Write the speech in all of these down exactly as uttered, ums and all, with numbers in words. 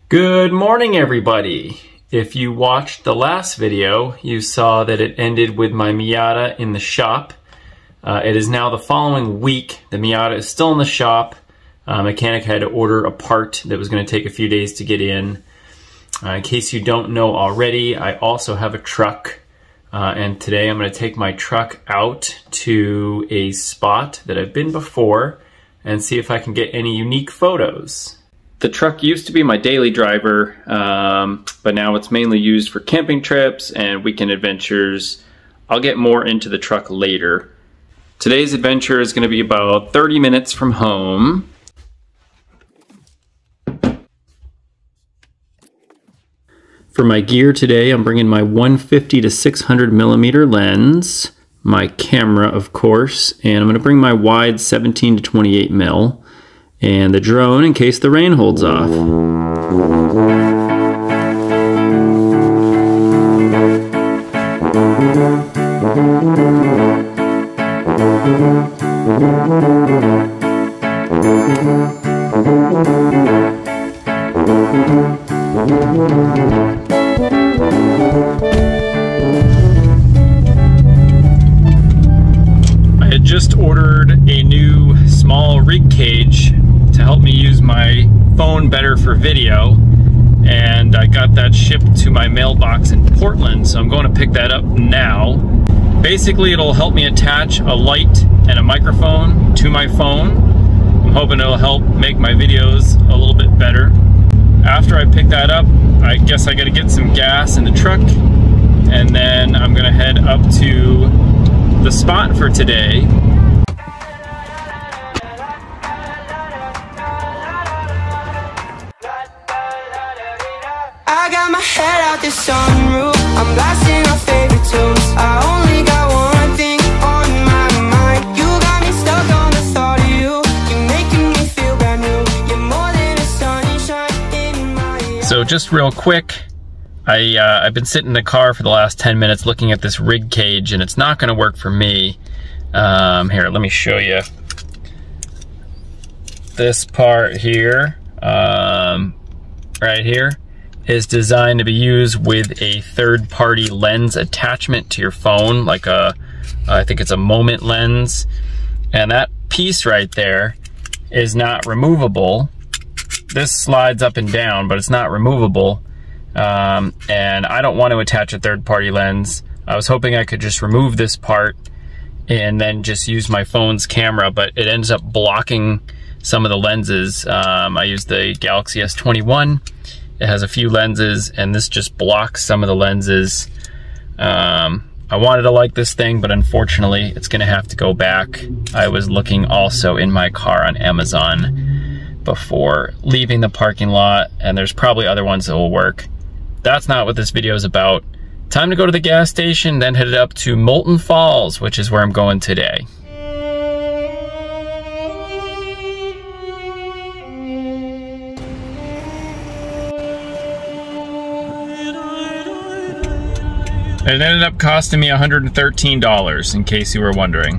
Good morning, everybody. If you watched the last video, you saw that it ended with my Miata in the shop. Uh, it is now the following week. The Miata is still in the shop. Uh, mechanic had to order a part that was going to take a few days to get in. Uh, in case you don't know already, I also have a truck. Uh, and today I'm going to take my truck out to a spot that I've been before and see if I can get any unique photos. The truck used to be my daily driver, um, but now it's mainly used for camping trips and weekend adventures. I'll get more into the truck later. Today's adventure is going to be about thirty minutes from home. For my gear today, I'm bringing my one fifty to six hundred millimeter lens, my camera, of course, and I'm going to bring my wide seventeen to twenty-eight mil. And the drone in case the rain holds off. I had just ordered a new small rig cage to help me use my phone better for video, and I got that shipped to my mailbox in Portland, so I'm going to pick that up now. Basically, it'll help me attach a light and a microphone to my phone. I'm hoping it'll help make my videos a little bit better. After I pick that up, I guess I gotta get some gas in the truck, and then I'm gonna head up to the spot for today. I got my head out the sunroof, I'm blasting our favorite tunes. I only got one thing on my mind. You got me stuck on the thought of you. You're making me feel brand new. You're more than a sunshine in my eyes. So just real quick, I, uh, I've been sitting in the car for the last ten minutes looking at this rig cage, and it's not gonna work for me. Um, here, let me show you. This part here, um, right here, is designed to be used with a third-party lens attachment to your phone, like a, I think it's a Moment lens. And that piece right there is not removable. This slides up and down, but it's not removable. Um, and I don't want to attach a third-party lens. I was hoping I could just remove this part and then just use my phone's camera, but it ends up blocking some of the lenses. Um, I used the Galaxy S twenty-one. It has a few lenses, and this just blocks some of the lenses. Um, I wanted to like this thing, but unfortunately, it's gonna have to go back. I was looking also in my car on Amazon before leaving the parking lot, and there's probably other ones that will work. That's not what this video is about. Time to go to the gas station, then headed up to Molten Falls, which is where I'm going today. It ended up costing me one hundred thirteen dollars, in case you were wondering.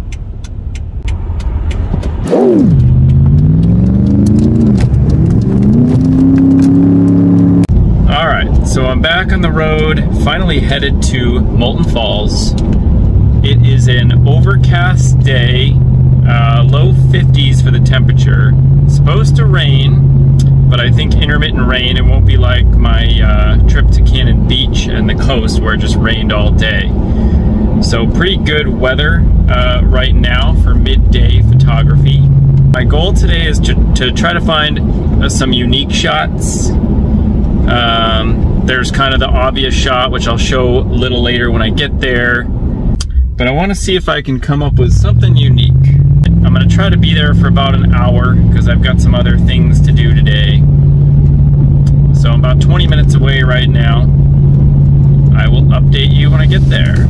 Alright, so I'm back on the road, finally headed to Molten Falls. It is an overcast day, uh, low fifties for the temperature. It's supposed to rain, but I think intermittent rain. It won't be like my uh, trip to Cannon Beach and the coast where it just rained all day. So pretty good weather uh, right now for midday photography. My goal today is to, to try to find uh, some unique shots. Um, there's kind of the obvious shot, which I'll show a little later when I get there. But I want to see if I can come up with something unique. I'm going to try to be there for about an hour because I've got some other things to do today. So I'm about twenty minutes away right now. I will update you when I get there.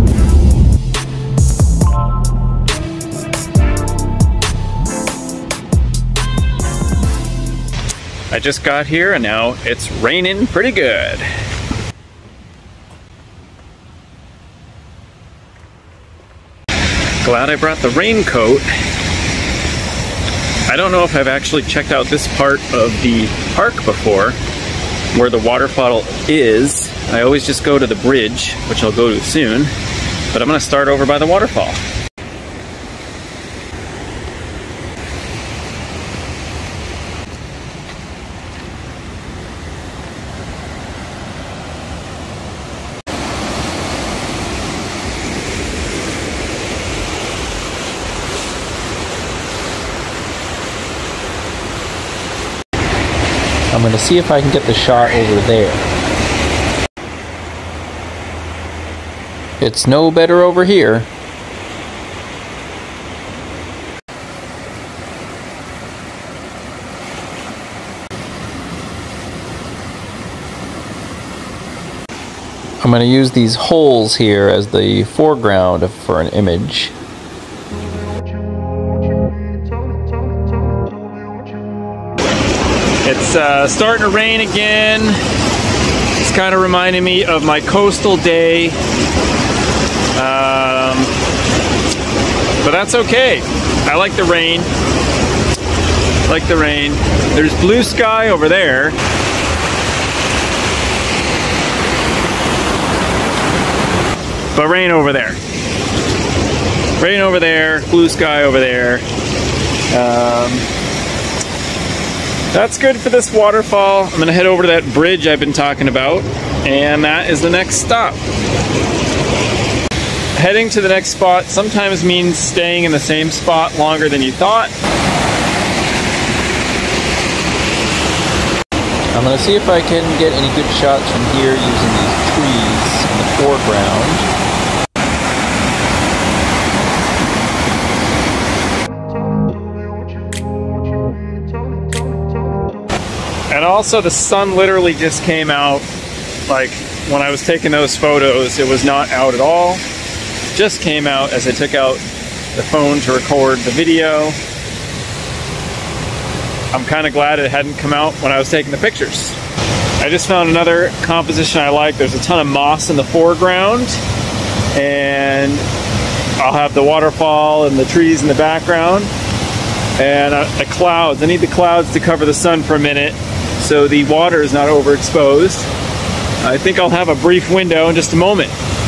I just got here and now it's raining pretty good. Glad I brought the raincoat. I don't know if I've actually checked out this part of the park before, where the waterfall is. I always just go to the bridge, which I'll go to soon, but I'm gonna start over by the waterfall. I'm going to see if I can get the shot over there. It's no better over here. I'm going to use these holes here as the foreground for an image. It's uh, starting to rain again. It's kind of reminding me of my coastal day. Um, but that's okay. I like the rain. I like the rain. There's blue sky over there. But rain over there. Rain over there, blue sky over there. Um, That's good for this waterfall. I'm gonna head over to that bridge I've been talking about, and that is the next stop. Heading to the next spot sometimes means staying in the same spot longer than you thought. I'm gonna see if I can get any good shots from here using these trees in the foreground. And also the sun literally just came out. Like when I was taking those photos, it was not out at all. Just came out as I took out the phone to record the video. I'm kind of glad it hadn't come out when I was taking the pictures. I just found another composition I like. There's a ton of moss in the foreground, and I'll have the waterfall and the trees in the background, and uh, the clouds. I need the clouds to cover the sun for a minute so the water is not overexposed. I think I'll have a brief window in just a moment.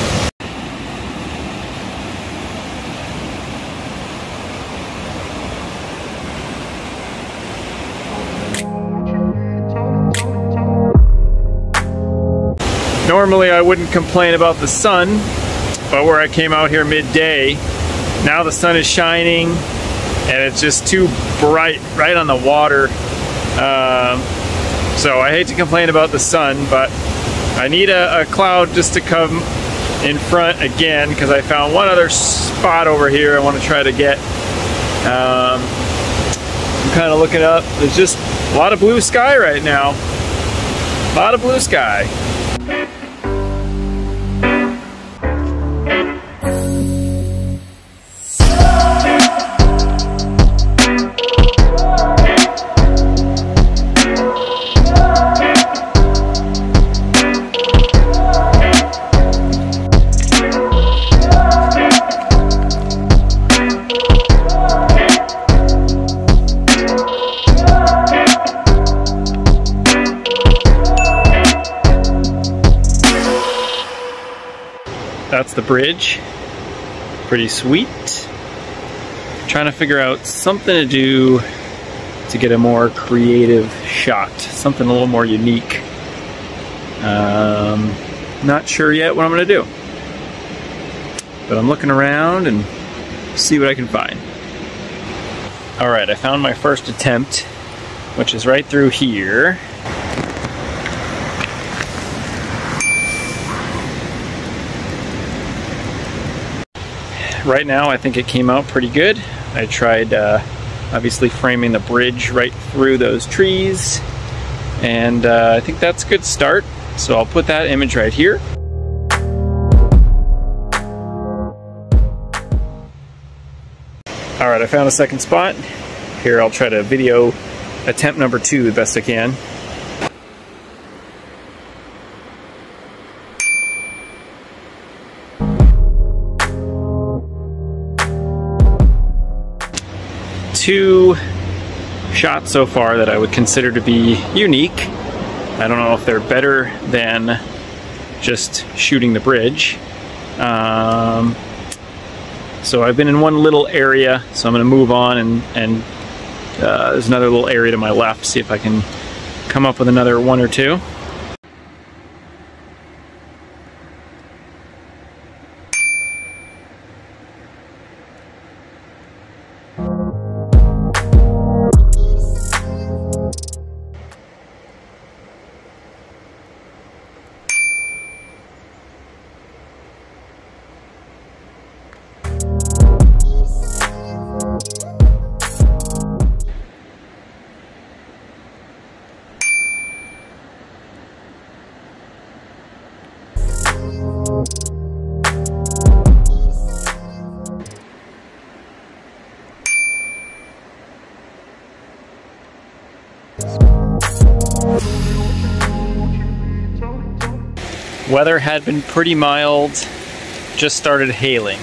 Normally I wouldn't complain about the sun, but where I came out here midday, now the sun is shining and it's just too bright right on the water. Um, so I hate to complain about the sun, but I need a, a cloud just to come in front again, because I found one other spot over here I want to try to get. Um, I'm kind of looking up. There's just a lot of blue sky right now. A lot of blue sky. That's the bridge. Pretty sweet. Trying to figure out something to do to get a more creative shot, something a little more unique. Um, not sure yet what I'm gonna do, but I'm looking around and see what I can find. All right, I found my first attempt, which is right through here. Right now I think it came out pretty good. I tried uh, obviously framing the bridge right through those trees, and uh, I think that's a good start. So I'll put that image right here. All right, I found a second spot. Here I'll try to video attempt number two the best I can. Two shots so far that I would consider to be unique. I don't know if they're better than just shooting the bridge. Um, so I've been in one little area, so I'm going to move on, and, and uh, there's another little area to my left, see if I can come up with another one or two. Weather had been pretty mild, just started hailing.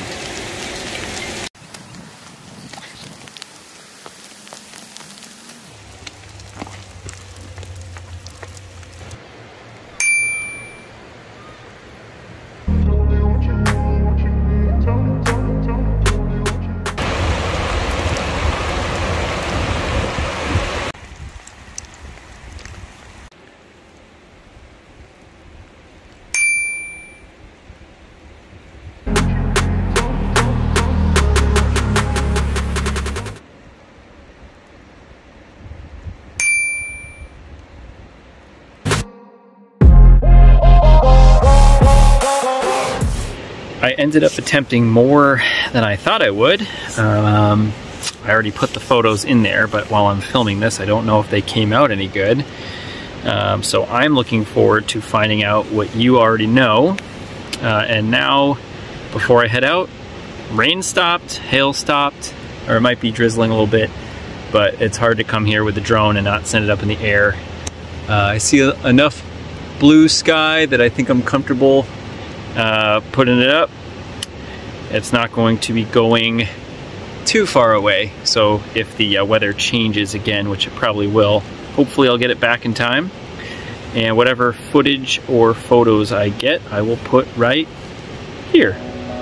I ended up attempting more than I thought I would. Um, I already put the photos in there, but while I'm filming this, I don't know if they came out any good. Um, so I'm looking forward to finding out what you already know. Uh, and now, before I head out, rain stopped, hail stopped, or it might be drizzling a little bit, but it's hard to come here with the drone and not send it up in the air. Uh, I see enough blue sky that I think I'm comfortable Uh, putting it up. It's not going to be going too far away, so if the uh, weather changes again, which it probably will, hopefully I'll get it back in time, and whatever footage or photos I get, I will put right here.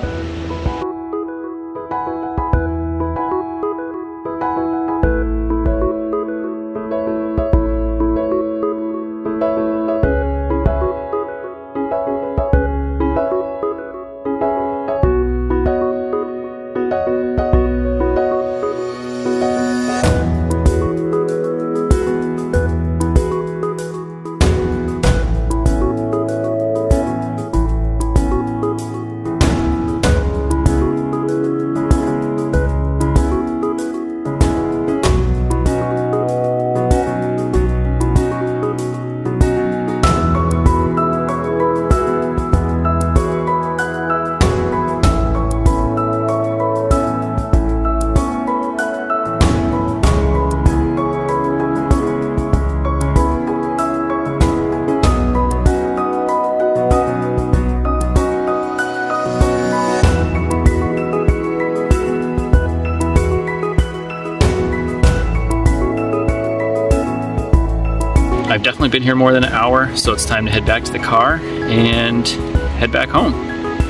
I've definitely been here more than an hour, so it's time to head back to the car and head back home.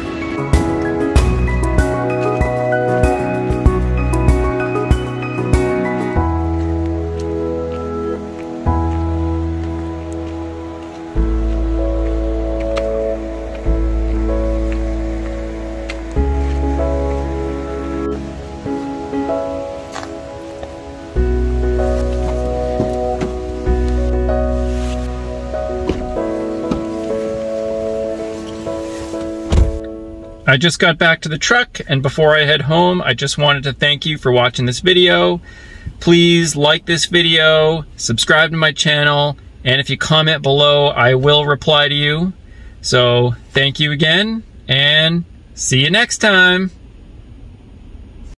I just got back to the truck, and before I head home, I just wanted to thank you for watching this video. Please like this video, subscribe to my channel, and if you comment below, I will reply to you. So thank you again, and see you next time.